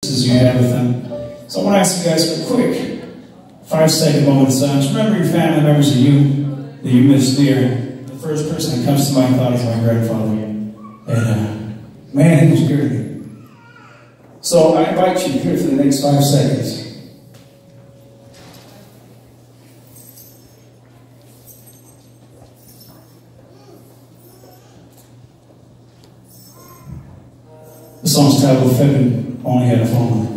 you have with them. So I want to ask you guys for a quick 5-second moment of silence. Remember your family members that you miss dear. The first person that comes to my thought is my grandfather. And man, he was good. So I invite you here for the next 5 seconds. The song's titled "If Heaven Only Had a Phone."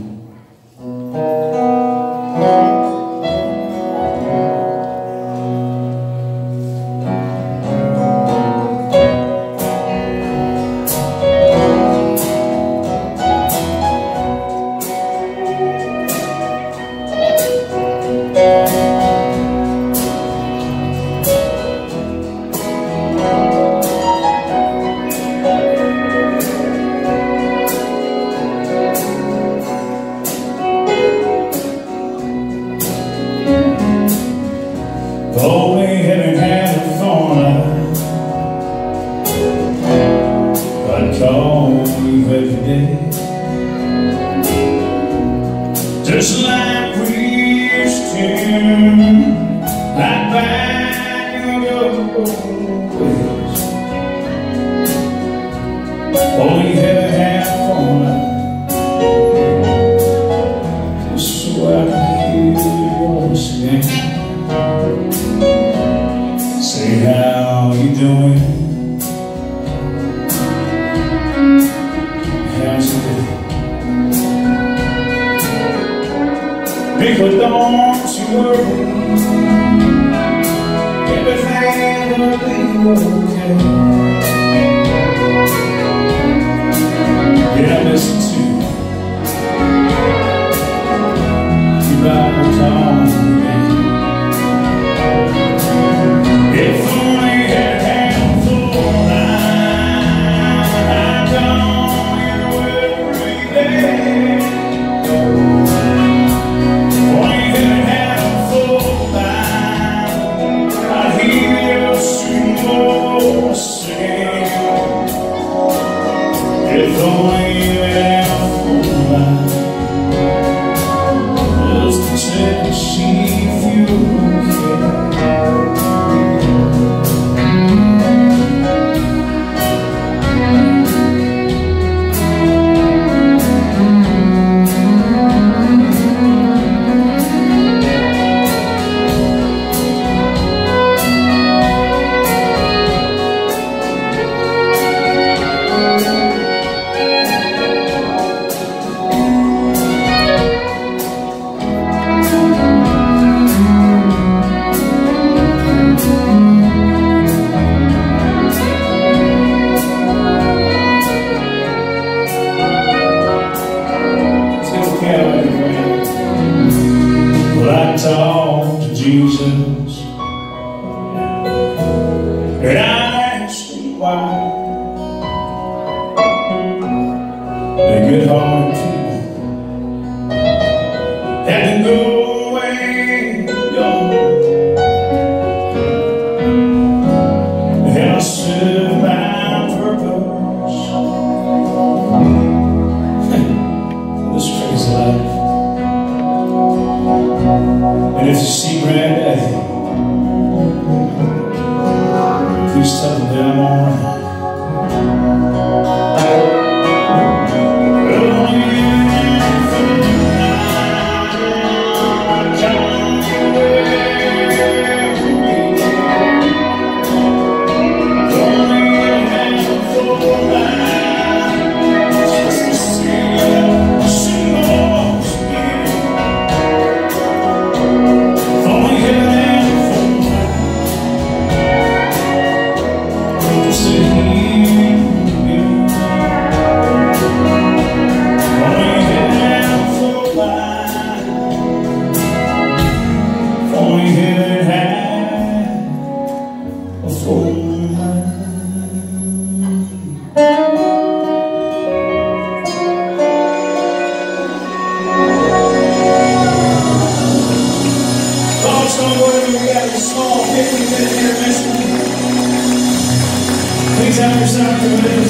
Only heaven had a phone, I'd call you every day, just like we used to, like back in the old days. Only heaven had a phone, just so I could hear your voice again. Say, how you doing? How's your day? People, don't you worry, everything will be okay. Yeah, listen to you Bible talk. If only had had phone, I'd call you every day. Only had had phone, I'd hear your sweet voice sing. If only had phone, just to check to see if you care. Well, I talked to Jesus, and I asked him why the good-hearted people had to go away young. And I serve my purpose in this crazy life. And if you see Granddaddy, please tell him that I'm alright. Please have yourself to